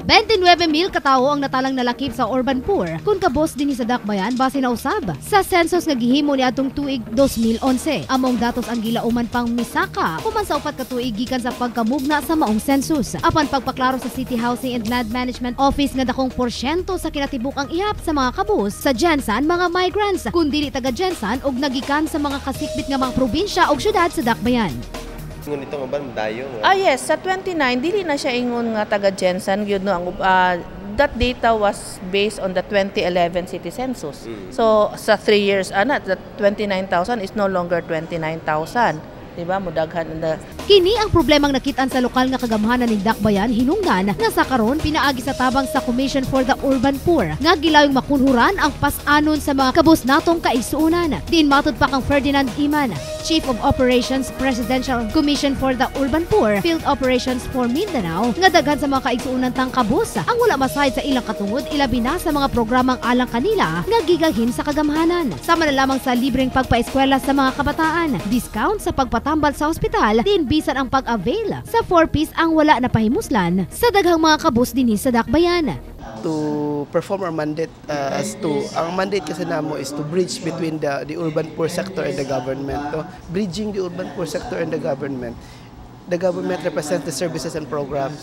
29,000 katawo ang natalang nalakip sa urban poor kung kabos din sa dakbayan base na usab sa census nga gihimo ni atong tuig 2011. Among datos ang gilauman pang misaka human sa 4 ka tuig gikan sa pagkamugna sa maong census. Apan pagpaklaro sa City Housing and Land Management Office nga dakong porsyento sa kinatibuk-ang ihap sa mga kabus sa Jensan mga migrants kun dili taga Jensan og nagikan sa mga kasikbit nga mga probinsya og syudad sa dakbayan. Ngunit nga ba dayo? Yes, sa 29 dili na siya ingon nga taga Jensan gyud no ang that data was based on the 2011 city census. So sa 3 years that 29,000 is no longer 29,000. Diba mudaghan na. Kini ang problemang nakitaan sa lokal nga kagamhanan ning dakbayan hinungdan nga sa karon pinaagi sa tabang sa Commission for the Urban Poor nga gilayong makunhuran ang pas-anon sa mga kabus natong kaigsuonan. Diin matud pa kang Ferdinand Iman, Chief of Operations Presidential Commission for the Urban Poor, Field Operations for Mindanao, nga daghan sa mga kaigsuonan tang kabus ang wala masayad sa ilang katungod ilabi na sa mga programang alang kanila nga gigaghin sa kagamhanan. Sama na lamang sa libreng pagpaeskwela sa mga kabataan, discount sa pagpatambal sa ospital, din bisan ang pag-avail sa 4-piece ang wala na pahimuslan sa daghang mga kabus dinhi sa dakbayan. To perform our mandate ang mandate kasi namo is to bridge between the urban poor sector and the government. Bridging the urban poor sector and the government. The government represents the services and programs,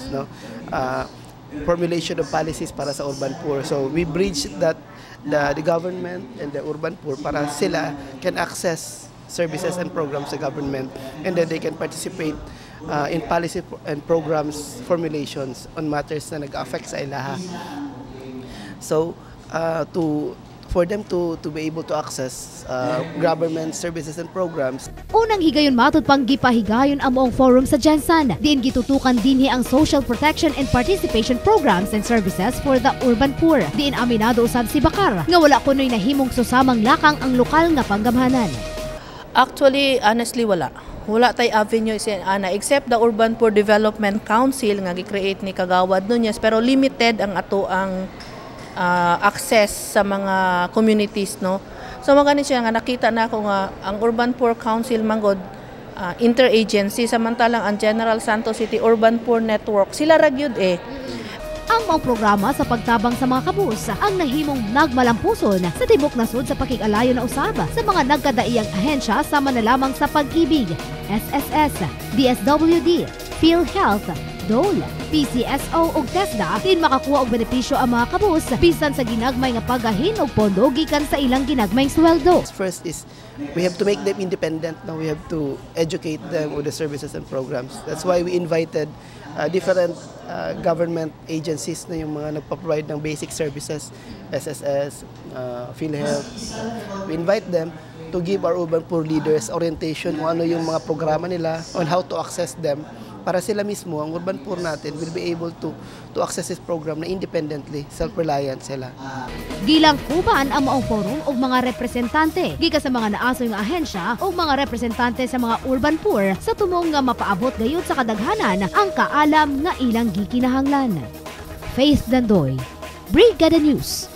formulation of policies para sa urban poor. So we bridge that the government and the urban poor para sila can access services and programs sa government, and then they can participate in policy and programs formulations on matters na nag-affect sa ilaha. So for them to be able to access government services and programs. Unang higayon matud pang gipahigayon ang moong forum sa Jensan. Diin gitutukan dinhi ang social protection and participation programs and services for the urban poor. Diin aminado usab si Bakar nga wala kunoy nahimong susamang lakang ang lokal nga panggamhanan. Actually, honestly, wala. Wala tay avenue except the Urban Poor Development Council nga gi-create ni Kagawad Nunez, pero limited ang ato ang access sa mga communities, no. So magani siya nga nakita na ako nga ang Urban Poor Council manggod interagency, samantalang ang General Santos City Urban Poor Network sila ra gyud Ang mga programa sa pagtabang sa mga kabus ang nahimong nagmalampuson sa tibok nasod sa pakig-alayo na usaba sa mga nagkadaiyang ahensya sama na lamang sa Pag-ibig, SSS, DSWD, PhilHealth, DOLE, PCSO ug TESDA din makakuha og benepisyo ang mga kabus bisan sa ginagmay nga pagahin og pondo gikan sa ilang ginagmayng sweldo. First is we have to make them independent. Now we have to educate them with the services and programs. That's why we invited different government agencies na yung mga nagpa-provide ng basic services, SSS, PhilHealth. We invite them to give our urban poor leaders orientation kung ano yung mga programa nila on how to access them para sila mismo, ang urban poor natin, will be able to access this program na independently, self-reliant sila. Gilang kuban ang maong forum og mga representante gikan sa mga naasoy nga ahensya o mga representante sa mga urban poor sa tumong nga mapaabot gayud sa kadaghanan ang kaalam nga ilang gikinahanglan. Faith Dandoy, Brigada News.